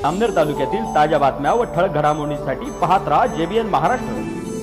जामनेर तालुक्यातील ताज्या बातम्या व ठळक घडामोडींसाठी पाहत राहा JBN महाराष्ट्र।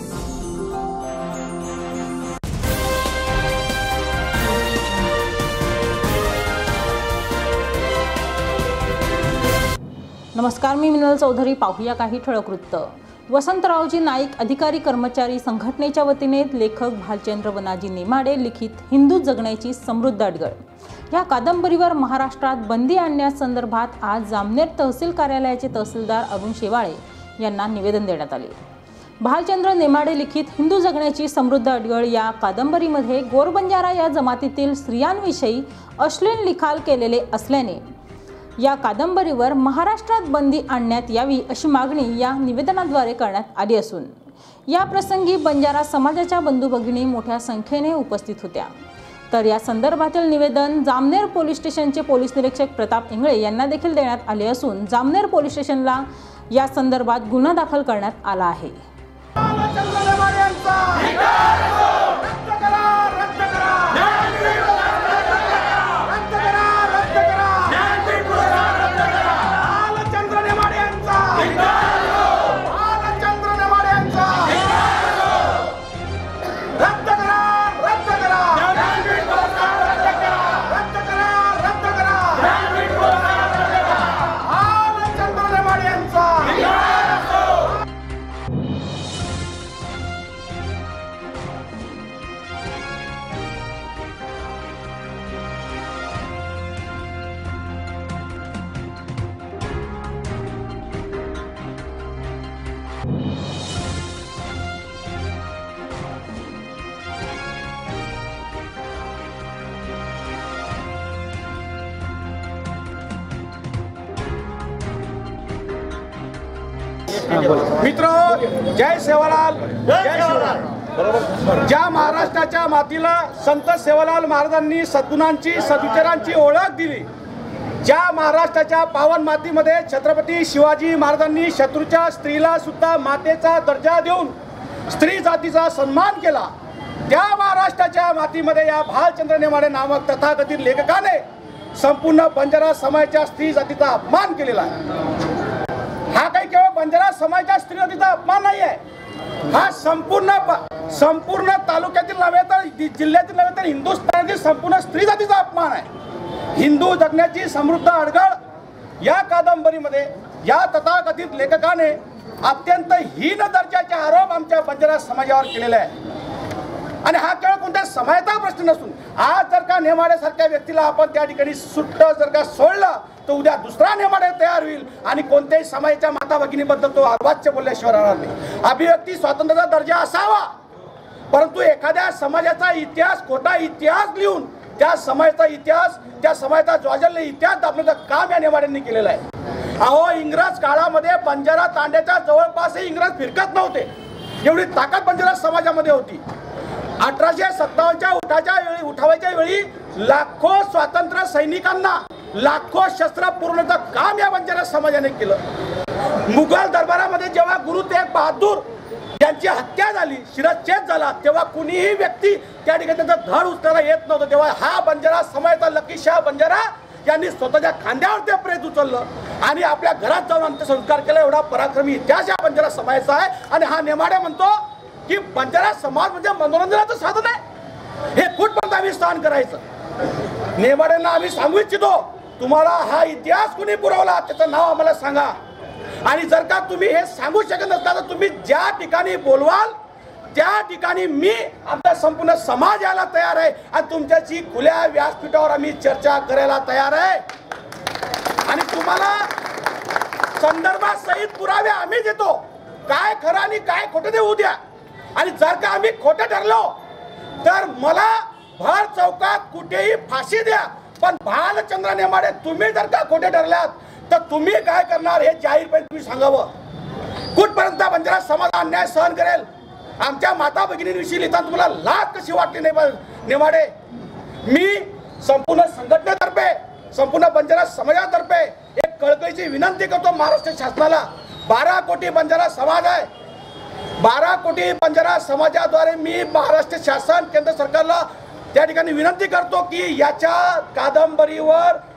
नमस्कार, मी मिनल चौधरी। पाहूया काही ठळक वृत्त। वसंतरावजी नाईक अधिकारी कर्मचारी संघटनेच्या वतीने लेखक भालचंद्र वनाजी नेमाडे लिखित हिंदू जगण्याची समृद्ध अडगळ या कादंबरीवर महाराष्ट्रात बंदी आणण्यासंदर्भात आज जामनेर तहसील कार्यालयाचे तहसीलदार अरुण शेवाळे यांना निवेदन देण्यात आले। भालचंद्र नेमाडे लिखित हिंदू जगण्याची समृद्ध अडगळ या कादंबरीमध्ये गोरबंजारा या जमातीतील स्त्रियांविषयी अश्लील लिखाण केलेले असल्याने या कादंबरीवर महाराष्ट्रात बंदी आणण्यात यावी अशी मागणी या निवेदनाद्वारे करण्यात आली असून या प्रसंगी बंजारा समाजाच्या बंधू भगिनी मोठ्या संख्येने उपस्थित होत्या। तर या संदर्भातील निवेदन जामनेर पोलीस स्टेशनचे पोलीस निरीक्षक प्रताप इंगळे यांना देखील देण्यात आले असून जामनेर पोलीस स्टेशनला या संदर्भात गुन्हा दाखल करण्यात आला आहे। मित्रों, जय सेवालाल, जय शिवराय। ज्या महाराष्ट्राच्या मातीला संत सेवालाल महाराजांनी सद्गुणांची सद्विचारांची ओळख दिली, ज्या महाराष्ट्राच्या पावन मातीमध्ये छत्रपती शिवाजी महाराजांनी शत्रूच्या स्त्रीला सुद्धा मातेचा दर्जा देऊन स्त्री जातीचा सन्मान केला, त्या महाराष्ट्राच्या मातीमध्ये या भालचंद्र नेमाडे नामक तथाकथित लेखकाने संपूर्ण बंजारा समाजाच्या स्त्री जातीचा अपमान केलेला आहे। हा काही केवळ बंजारा समाजाच्या स्त्री जातीचा अपमान नाही आहे, हा संपूर्ण तालुक्यातील नव्हे तर जिल्ह्यातील नव्हे तर हिंदुस्थानातील संपूर्ण स्त्री जातीचा अपमान आहे। हिंदू जगण्याची समृद्ध अडगळ या कादंबरीमध्ये या तथाकथित लेखकाने अत्यंत हीन दर्जाचे आरोप आमच्या बंजारा समाजावर केलेले आहे। आणि हा केवळ कोणत्या समाजाचा प्रश्न नसून आज जर का नेमाड्यासारख्या व्यक्तीला आपण त्या ठिकाणी सुट्ट जर का सोडलं तर उद्या दुसरा नेमाडे तयार होईल आणि कोणत्याही समाजाच्या माता भगिनीबद्दल तो अर्वाच्य बोलल्याशिवाय राहणार नाही। अभिव्यक्ती स्वातंत्र्याचा दर्जा असावा, परंतु एखाद्या समाजाचा इतिहास खोटा इतिहास लिहून त्या समाजाचा इतिहास त्या समाजाचा ज्वाजल्य इतिहास दाबण्याचं काम या नेमाड्यांनी केलेलं आहे। अहो, इंग्रज काळामध्ये बंजारा तांड्याच्या जवळपासही इंग्रज फिरकत नव्हते, एवढी ताकद बंजारा समाजामध्ये होती। 1857च्या उठावाच्या वेळी लाखो स्वातंत्र्य सैनिकांना लाखो शस्त्र पुरवण्याचं काम या बंजारा समाजाने केलं। मुघल दरबारामध्ये जेव्हा गुरु तेग बहादूर यांची हत्या झाली, शिरच्छेद झाला, तेव्हा कुणीही व्यक्ती त्या ठिकाणी त्याचं धड उचलायला येत नव्हतं, तेव्हा हा बंजारा समाजाचा लकी शाह बंजारा यांनी स्वतःच्या खांद्यावर ते प्रेत उचललं आणि आपल्या घरात जाऊन अंत्यसंस्कार केला। एवढा पराक्रमी इतिहास या बंजारा समाजाचा आहे। आणि हा नेमाडे म्हणतो की बंजारा समाज म्हणजे मनोरंजनाचं साधन आहे, हे कुठपर्यंत आम्ही सहन करायचं। नेमाड्यांना आम्ही सांगू इच्छितो, तुम्हाला हा इतिहास कुणी पुरवला त्याचं नाव आम्हाला सांगा। आणि जर का तुम्ही हे सांगू शकत नसता तर तुम्ही ज्या ठिकाणी बोलवाल त्या ठिकाणी मी आमचा संपूर्ण समाज यायला तयार आहे आणि तुमच्याशी खुल्या व्यासपीठावर आम्ही चर्चा करायला तयार आहे। आणि तुम्हाला संदर्भात सहित पुरावे आम्ही देतो, काय खरं आणि काय खोटं ते उद्या। आणि जर का आम्ही खोटं ठरलो तर मला भर चौकात कुठेही फाशी द्या, पण भालचंद्र नेमाडे तुम्ही जर का खोटे ठरल्यात तर तुम्ही काय करणार हे जाहीरपणे तुम्ही सांगावं। कुठपर्यंत बंजारा समाज अन्याय सहन करेल? आमच्या माता भगिनींविषयी लिहिताना तुम्हाला लाज कशी वाटली नाही नेमाडे? मी संपूर्ण संघटनेतर्फे संपूर्ण बंजारा समाजातर्फे एक कळकळीची विनंती करतो महाराष्ट्र शासनाला। 12 कोटी बंजारा समाज आहे, 12 कोटी बंजारा समाजाद्वारे मी महाराष्ट्र शासन केंद्र सरकारला त्या ठिकाणी विनंती करतो की याच्या कादंबरीवर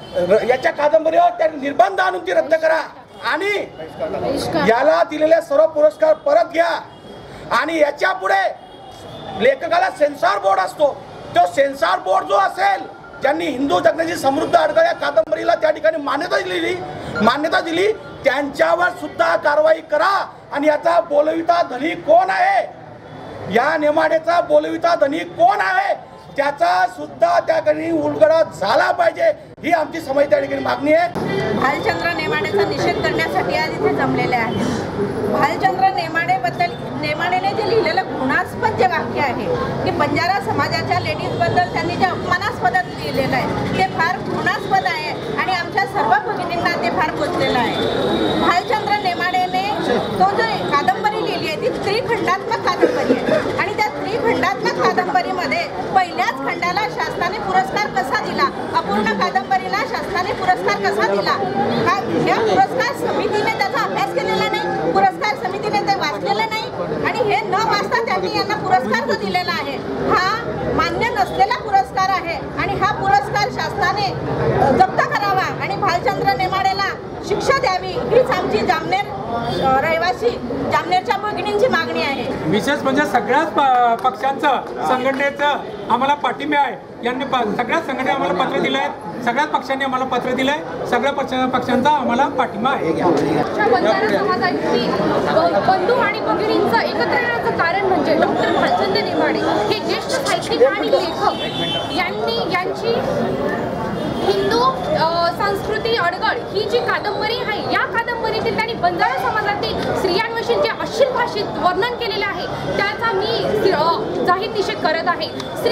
याच्या कादंबरीवर त्या निर्बंध आणून ती रद्द करा आणि याला दिलेले सर्व पुरस्कार परत घ्या। आणि याच्या पुढे लेखकाला सेन्सॉर बोर्ड असतो, तो सेन्सॉर बोर्ड जो असेल ज्यांनी हिंदू जगण्याची समृद्ध अडगळ या कादंबरीला त्या ठिकाणी मान्यता दिली त्यांच्यावर सुद्धा कारवाई करा। आणि याचा बोलविता धनी कोण आहे, या नेमाडेचा बोलविता धनी कोण आहे त्याचा सुद्धा त्या ठिकाणी उलगडा झाला पाहिजे, ही आमची समज त्या ठिकाणी मागणी आहे। भालचंद्र नेमाडेचा निषेध करण्यासाठी आज इथे जमलेले आहेत। भालचंद्र नेमाडेने जे लिहिलेलं घृणास्पद जे वाक्य आहे की बंजारा समाजाच्या लेडीजबद्दल त्यांनी जे अपमानास्पद लिहिलेलं आहे ते फार घृणास्पद आहे आणि आमच्या सर्व भगिनींना ते फार पोचलेलं आहे। भालचंद्र नेमाडेने तो जो कादंबरी लिहिली आहे ती त्रिखंडात्मक कादंबरी आहे आणि त्या त्रिखंडात्मक कादंबरीमध्ये पहिल्याच खंडाला शासनाने पुरस्कार कसा दिला, अपूर्ण कादंबरीला शासनाने पुरस्कार कसा दिला, ह्या पुरस्कार समितीने त्याचा अभ्यास केलेला नाही, पुरस्कार समितीने ते वाचलेलं नाही आणि हे न वाचता त्यांनी यांना पुरस्कार जो दिलेला आहे हा मान्य नसलेला पुरस्कार आहे आणि हा पुरस्कार शासनाने जप्त करावा आणि भालचंद्र नेमाडेला शिक्षा द्यावी हीच आमची जामनेर रहिवासी जामनेरच्या भगिनींची मागणी आहे। विशेष म्हणजे सगळ्याच पक्षांचं संघटनेचं आम्हाला पाठिंबा आहे। यांनी सगळ्याच संघटने आम्हाला पत्र दिलं आहे, सगळ्याच पक्षांनी आम्हाला पत्र दिलं आहे, सगळ्या पक्षांचा आम्हाला पाठिंबा आहे। बंजारा समाजाची बंधू आणि भगिनींचं एकत्र येण्याचं कारण म्हणजे डॉक्टर भालचंद्र नेमाडे हे ज्येष्ठ साहित्यिक आणि लेखक यांची हिंदू संस्कृती अडगळ ही जी कादंबरी आहे या कादंबरीतील त्यांनी बंजारा समाजातील स्त्रियांविषयी जे अश्लील भाषेत वर्णन केलेले आहे त्याचा मी जाहीर निषेध करत आहे।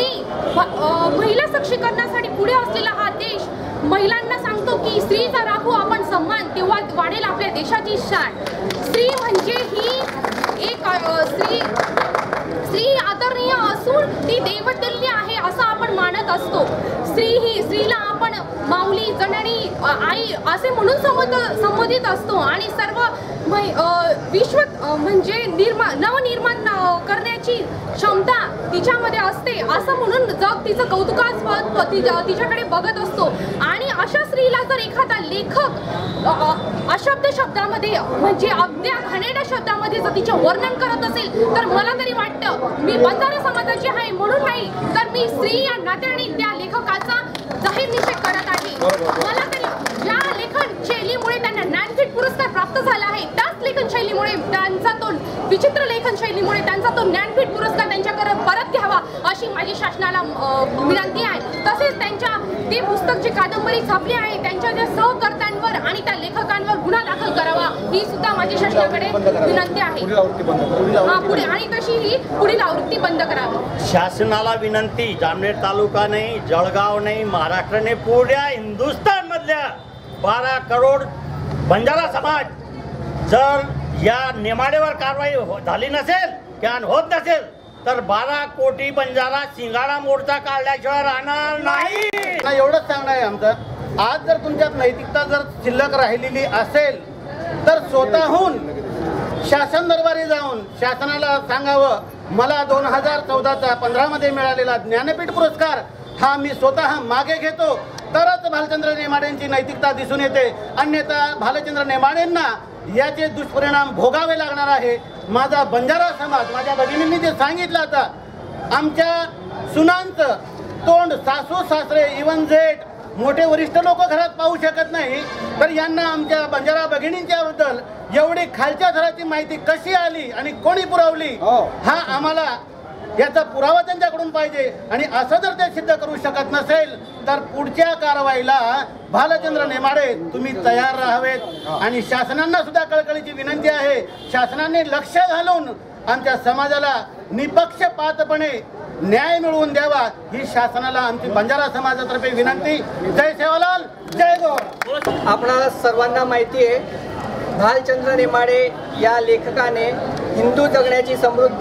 महिला सक्षमीकरणासाठी पुढे असलेला हा देश महिलांना सांगतो की स्त्रीचा राखू आपण सन्मान तेव्हा वाढेल आपल्या देशाची शान। स्त्री म्हणजे ही एक स्त्री आदरणीय असून ती देवतुल्य आहे असं आपण मानत असतो। स्त्रीला आपण माऊली जननी आई असे म्हणून संबोधित असतो आणि सर्व विश्व म्हणजे नवनिर्माण करण्याची क्षमता तिच्यामध्ये असते असं म्हणून जग तिचं कौतुकास्पद तिच्याकडे बघत असतो। आणि अशा स्त्रीला जर एखादा लेखक अशब्द शब्दामध्ये म्हणजे अगदी घाणेरड्या शब्दामध्ये जर तिचे वर्णन करत असेल तर मला तरी वाटतं मी बंजारा समाजाची आहे म्हणून नाही तर मी स्त्री या नात्याने त्या लेखकाचा जाहीर निषेध करत आहे। मला तरी ज्या लेखन शैलीमुळे त्यांना ज्ञानपीठ पुरस्कार प्राप्त झाला आहे त्याच लेखन शैलीमुळे त्यांचा तो विचित्र लेखन शैलीमुळे त्यांचा तो ज्ञानपीठ पुरस्कार त्यांच्याकडे परत घ्यावा अशी माझी शासनाला विनंती आहे। तसेच त्यांच्या ते पुस्तक जे कादंबरी छापली आहे त्यांच्या ज्या सहकर्त्यांवर आणि त्या लेखकांवर गुन्हा दाखल करावा ही सुद्धा माझी शासनाकडे विनंती आहे। पुढे आणि तशी ही पुढील आवृत्ती बंद करावी। शासनाला विनंती, जामनेर तालुका नाही, जळगाव नाही, महाराष्ट्र नाही, पुऱ्या हिंदुस्थान मधल्या 12 करोड बंजारा समाज जर या नेमाडेवर कारवाई झाली नसेल किंवा होत नसेल तर 12 कोटी बंजारा शिंगाडा मोर्चा काढल्याशिवाय राहणार नाही। एवढंच सांगणं आहे आमचं, आज जर तुमच्यात नैतिकता जर शिल्लक राहिलेली असेल तर स्वतःहून शासन दरबारी जाऊन शासनाला सांगावं मला 2014चा 15मध्ये मिळालेला ज्ञानपीठ पुरस्कार हा मी स्वतः मागे घेतो, तरच भालचंद्र नेमाडेंची नैतिकता दिसून येते, अन्यथा भालचंद्र नेमाडेंना याचे दुष्परिणाम भोगावे लागणार आहे। माझा बंजारा समाज माझ्या भगिनींनी जे सांगितलं आता आमच्या सुनांचं तोंड सासू सासरे इवन जेठ मोठे वरिष्ठ लोक घरात पाहू शकत नाही तर यांना आमच्या बंजारा भगिनींच्या बद्दल एवढी खालच्या थराची माहिती कशी आली आणि कोणी पुरवली हा आम्हाला याचा पुरावा त्यांच्याकडून पाहिजे। आणि असं जर ते सिद्ध करू शकत नसेल तर पुढच्या कारवाईला भालचंद्र नेमाडे तुम्ही तयार राहावेत। आणि शासनांना सुद्धा कळकळीची विनंती आहे, शासनाने लक्ष घालून आमच्या समाजाला निपक्षपातपणे न्याय मिळवून द्यावा ही शासनाला आमची बंजारा समाजातर्फे विनंती। जय सेवालाल, जय गौर। आपणाला सर्वांना माहिती आहे भालचंद्र नेमाडे या लेखकाने हिंदू जगण्याची समृद्ध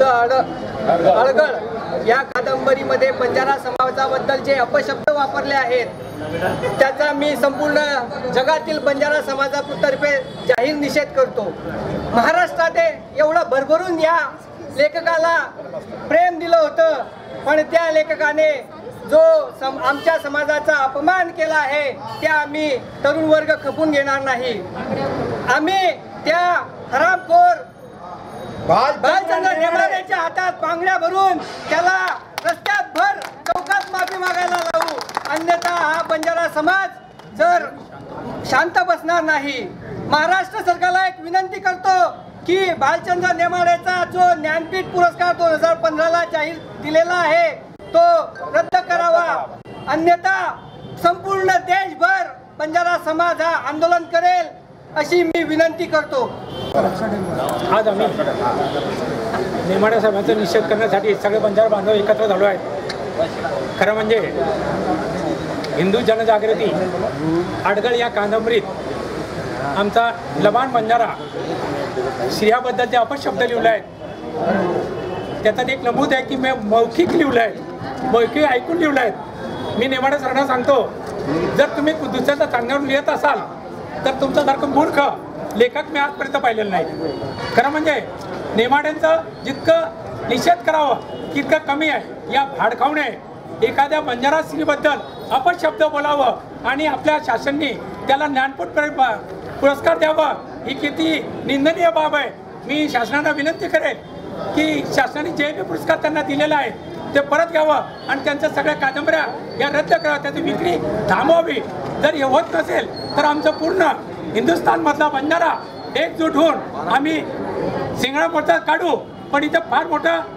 अडगळ या कादंबरीमध्ये बंजारा समाजाबद्दल जे अपशब्द वापरले आहेत त्याचा मी संपूर्ण जगातील बंजारा समाजातर्फे जाहीर निषेध करतो। महाराष्ट्रात एवढं भरभरून या लेखकाला प्रेम दिलं होतं पण त्या लेखकाने जो आमच्या समाजाचा अपमान केला आहे त्या आम्ही तरुण वर्ग खपून घेणार नाही। आम्ही त्या हरामखोर भालचंद्र नेमाडेच्या हातात बांगड्या भरून त्याला रस्त्यात भर चौकात माफी मागायला लावू, अन्यथा हा बंजारा समाज जर शांत बसणार नाही। महाराष्ट्र सरकारला एक विनंती करतो की भालचंद्र नेमाडेचा जो ज्ञानपीठ पुरस्कार 2015ला जाहीर दिलेला आहे तो रद्द करावा, अन्यथा संपूर्ण देशभर बंजारा समाज हा आंदोलन करेल अशी मी विनंती करतो। आज आम्ही नेमाडे साहेबांचा निषेध करण्यासाठी सगळे बंजारा बांधव एकत्र झालो आहेत। खरं म्हणजे हिंदू जनजागृती अडगळ या कादंबरीत आमचा लबान बंजारा स्त्रियाबद्दलचे अपशब्द लिहिले आहेत। त्याच्यात एक नमूद आहे की मी मौखिक लिहिलं आहे, मौखिक ऐकून लिहिलं आहे। मी नेमाडे सरांना सांगतो, जर तुम्ही दुसऱ्याचा चांगल्यावर लिहित असाल तर तुमच्यासारखं मूर्ख लेखक मी आजपर्यंत पाहिलेलं नाही। खरं म्हणजे नेमाड्यांचं जितकं निषेध करावं तितकं कमी आहे। या भाडखाऊने एखाद्या बंजारा स्त्रीबद्दल अपशब्द बोलावं आणि आपल्या शासनाने त्याला ज्ञानपीठ पुरस्कार द्यावा ही किती निंदनीय बाब आहे। मी शासनाला विनंती करेन की शासनाने जे बी पुरस्कार त्यांना दिलेला आहे ते परत घ्यावं आणि त्यांच्या सगळ्या कादंबऱ्या या रद्द कराव्या, त्याची विक्री थांबवावी। जर हे होत नसेल तर आमचं पूर्ण हिंदुस्थानमधला बंजारा एकजूट होऊन आम्ही सिंगळा मोर्चा काढू, पण इथं फार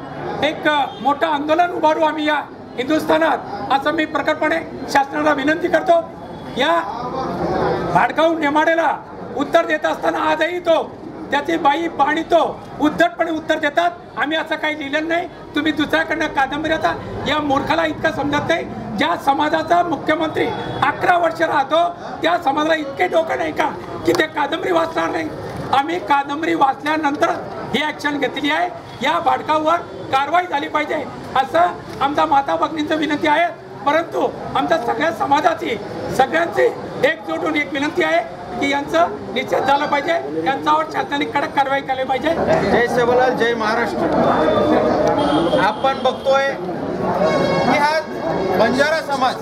मोठं आंदोलन उभारू आम्ही या हिंदुस्थानात, असं मी प्रकटपणे शासनाला विनंती करतो। या भाडखाऊ नेमाडेला उत्तर देत असताना आजही तो त्याची बाई पाणी तो उद्धटपणे उत्तर देतात। आम्ही असं काही लिहिलेलं नाही, तुम्ही दुसऱ्याकडनं कादंबऱ्याचा या मूर्खाला इतकं समजत नाही। ज्या समाजाचा मुख्यमंत्री 11 वर्ष राहतो त्या समाजाला इतके डोकं नाही का की ते कादंबरी वाचणार नाही। आम्ही कादंबरी वाचल्यानंतर ही ॲक्शन घेतली आहे। या भाडखाऊवर कारवाई झाली पाहिजे असं आमचा माता भगिनींचं विनंती आहे। परंतु आमच्या सगळ्या समाजाची सगळ्यांची एकजूट होऊन एक विनंती आहे की यांचं निश्चित झालं पाहिजे, यांच्यावर शासनाने कडक कारवाई केली पाहिजे। जय सेवालाल, जय महाराष्ट्र। आपण बघतोय की हा बंजारा समाज,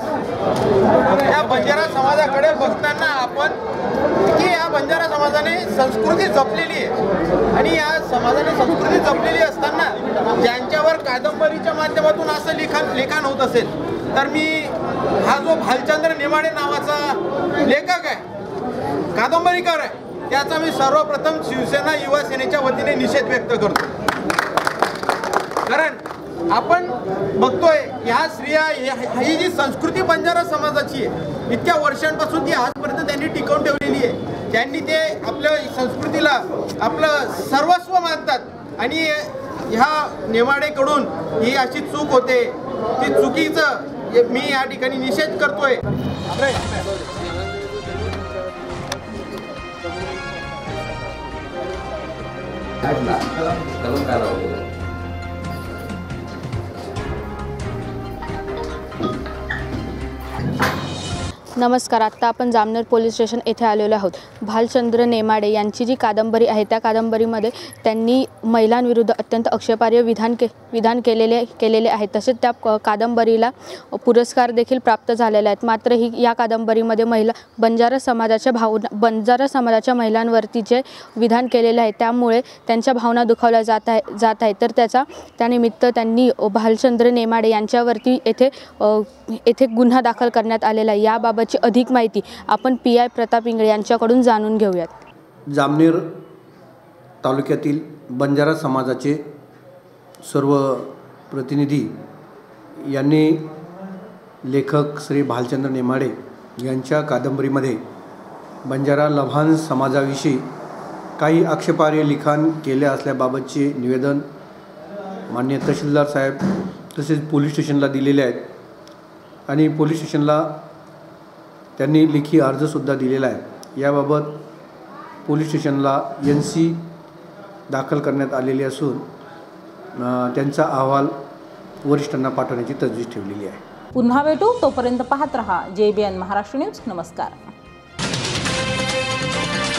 या बंजारा समाजाकडे बघताना आपण की या बंजारा समाजाने संस्कृती जपलेली आहे आणि या समाजाने संस्कृती जपलेली असताना ज्यांच्यावर कादंबरीच्या माध्यमातून असं लिखाण होत असेल तर मी हा जो भालचंद्र नेमाडे नावाचा लेखक आहे, कादंबरीकार आहे, त्याचा मी सर्वप्रथम शिवसेना युवा सेनेच्या वतीने निषेध व्यक्त करतो। कारण आपण बघतोय ह्या स्त्रिया, ही जी संस्कृती बंजारा समाजाची आहे इतक्या वर्षांपासून ती आजपर्यंत त्यांनी टिकवून ठेवलेली आहे। त्यांनी ते आपल्या संस्कृतीला आपलं सर्वस्व मानतात आणि ह्या नेमाडेकडून ही अशी चूक होते, ती चुकीचं मी या ठिकाणी निषेध करतोय। नमस्कार, आत्ता आपण जामनेर पोलीस स्टेशन येथे आलेलो आहोत। भालचंद्र नेमाडे यांची जी कादंबरी आहे त्या कादंबरीमध्ये त्यांनी महिलांविरुद्ध अत्यंत आक्षेपार्ह विधान केलेले आहेत। तसेच त्या कादंबरीला पुरस्कार देखील प्राप्त झालेले आहेत। मात्र या कादंबरीमध्ये बंजारा समाजाच्या महिलांवरती जे विधान केलेले आहे त्यामुळे त्यांच्या भावना दुखावल्या जात आहेत। तर त्यानिमित्त त्यांनी भालचंद्र नेमाडे यांच्यावरती येथे गुन्हा दाखल करण्यात आलेला आहे। याबाबतची अधिक माहिती आपण PI प्रताप इंगळे यांच्याकडून जाणून घेऊयात। जामनेर तालुक्यातील बंजारा समाजाचे सर्व प्रतिनिधी यांनी लेखक श्री भालचंद्र नेमाडे यांच्या कादंबरीमध्ये बंजारा लभान समाजाविषयी काही आक्षेपार्ह लिखाण केले असल्याबाबतचे निवेदन माननीय तहसीलदार साहेब तसेच पोलीस स्टेशनला दिलेले आहेत आणि पोलीस स्टेशनला त्यांनी लेखी अर्जसुद्धा दिलेला आहे। याबाबत पोलीस स्टेशनला NC दाखल करण्यात आलेली असून त्यांचा अहवाल वरिष्ठांना पाठवण्याची तजवीज ठेवलेली आहे। पुन्हा भेटू, तोपर्यंत पाहत रहा JBN महाराष्ट्र न्यूज। नमस्कार।